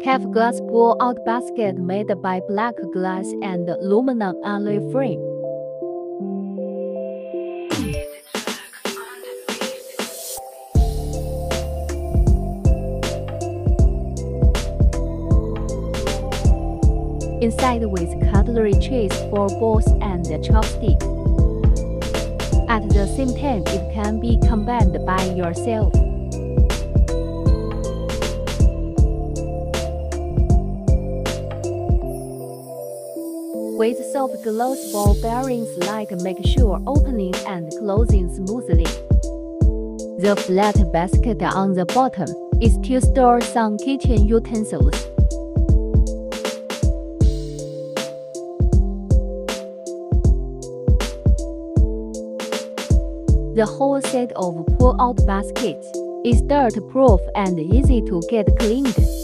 Calf glass pull-out basket made by black glass and aluminum alloy frame. Inside with cutlery trays for bowls and chopsticks. At the same time, it can be combined by yourself. With soft gloss ball bearings like make sure opening and closing smoothly. The flat basket on the bottom is to store some kitchen utensils. The whole set of pull-out baskets is dirt-proof and easy to get cleaned.